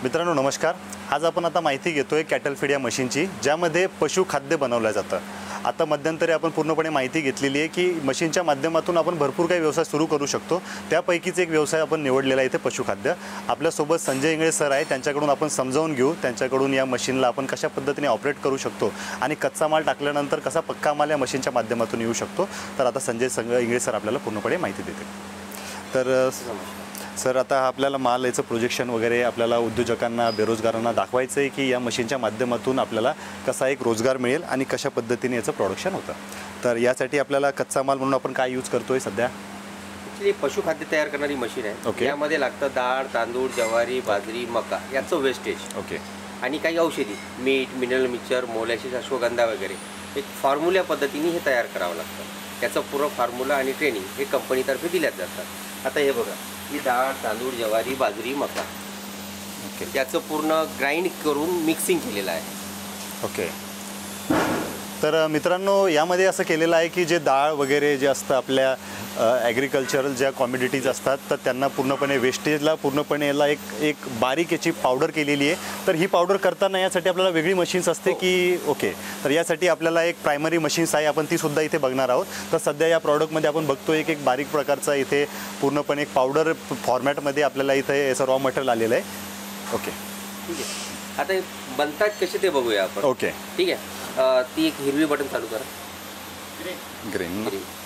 मित्रांनो नमस्कार। आज आपण आता माहिती घेतोय कॅटल फीड या मशीनची, ज्यामध्ये पशुखाद्य बनवलं जातं। आता मध्यंतरी आपण पूर्णपणे माहिती घेतलेली आहे की मशीनच्या माध्यमातून आपण भरपूर काही व्यवसाय सुरू करू शकतो। त्यापैकीच एक व्यवसाय आपण निवडलेला आहे इथे पशुखाद्य। आपल्यासोबत संजय इंगळे सर आहे, त्यांच्याकडून आपण समजावून घेऊ त्यांच्याकडून या मशीनला आपण कशा पद्धतीने ऑपरेट करू शकतो आणि कच्चा माल टाकल्यानंतर कसा पक्का माल या मशीनच्या माध्यमातून येऊ शकतो। तर आता संजय इंगळे सर आपल्याला पूर्णपणे माहिती देतील। तर सर, आता आपल्याला माल याचं प्रोजेक्शन वगैरे आपल्याला उद्योजकांना बेरोजगारांना दाखवायचं आहे की या मशीनच्या माध्यमातून आपल्याला कसा एक रोजगार मिळेल आणि कशा पद्धतीने याचं प्रोडक्शन होतं। तर यासाठी आपल्याला कच्चा माल म्हणून आपण काय यूज करतोय सध्या? ॲक्च्युली पशुखाद्य तयार करणारी मशीन आहे। ओके। यामध्ये लागतं डाळ, तांदूळ, ज्वारी, बाजरी, मका याचं वेस्टेज। ओके। आणि काही औषधी, मीठ, मिनरल मिक्सचर, मोलॅसिस, अश्वगंधा वगैरे एक फॉर्म्युला पद्धतीने हे तयार करावं लागतं। त्याचं पूर्ण फॉर्म्युला आणि ट्रेनिंग हे कंपनीतर्फे दिल्यात जातात। आता हे बघा, ही डाळ, तांदूळ, ज्वारी, बाजरी, मका ओके, त्याचं पूर्ण ग्राइंड करून मिक्सिंग केलेलं आहे। ओके। तर मित्रांनो, यामध्ये असं केलेलं आहे की जे डाळ वगैरे जे असतं आपल्या ॲग्रिकल्चरल ज्या कॉमोडिटीज असतात, तर त्यांना पूर्णपणे वेस्टेजला पूर्णपणे याला एक बारीक याची पावडर केलेली आहे। तर ही पावडर करताना यासाठी आपल्याला वेगळी मशीन्स असते की? ओके। तर यासाठी आपल्याला एक प्रायमरी मशीन्स आहे, आपण ती सुद्धा इथे बघणार आहोत। तर सध्या या प्रॉडक्टमध्ये आपण बघतो एक बारीक प्रकारचा इथे पूर्णपणे एक पावडर फॉर्मॅटमध्ये आपल्याला इथे याचं रॉ मटेरियल आलेलं आहे। ओके, ठीक आहे। आता हे बनतात कसे ते बघूया आपण। ओके, ठीक आहे। ती एक हिरवी बटन चालू करा। ग्रीन। ग्रीन